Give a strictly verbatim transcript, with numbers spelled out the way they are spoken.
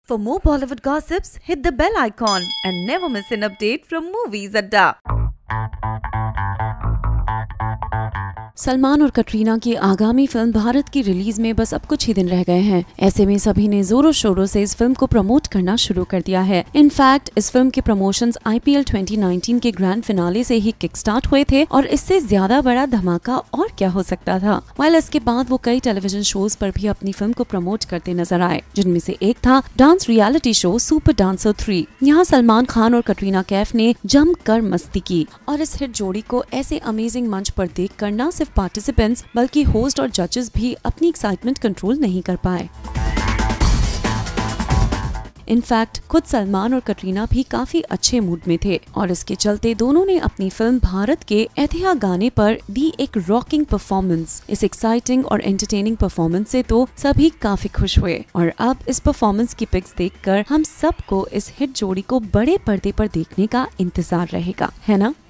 For more Bollywood gossips, hit the bell icon and never miss an update from Movies Adda. Salman और कटरीना की आगामी film Bharat की release में बस अब कुछ ही दिन रह गए हैं। ऐसे में सभी ने जोरों शोरों से इस फिल्म को प्रमोट करना शुरू कर दिया है। इनफैक्ट इस फिल्म के प्रमोशंस आईपीएल ट्वेंटी नाइनटीन के ग्रैंड फिनाले से ही किक स्टार्ट हुए थे और इससे ज्यादा बड़ा धमाका और क्या हो सकता था। वाइल इसके बाद वो कई टेलीविजन शोज पर भी अपनी फिल्म को प्रमोट करते नजर आए, जिनमें से एक था dance reality show super dancer three. यहाँ सलमान खान और कटरीना कैफ ने जमकर मस्ती की और इस हिट जोड़ी को ऐसे अमेजिंग मंच पर देख कर न सिर्फ पार्टिसिपेंट्स बल्कि होस्ट और जजेस भी अपनी एक्साइटमेंट कंट्रोल नहीं कर पाए। इनफैक्ट खुद सलमान और कटरीना भी काफी अच्छे मूड में थे और इसके चलते दोनों ने अपनी फिल्म भारत के ऐतिहा गाने पर दी एक रॉकिंग परफॉर्मेंस। इस एक्साइटिंग और एंटरटेनिंग परफॉर्मेंस से तो सभी काफी खुश हुए और अब इस परफॉर्मेंस की पिक्स देखकर हम सबको इस हिट जोड़ी को बड़े पर्दे पर देखने का इंतजार रहेगा, है ना?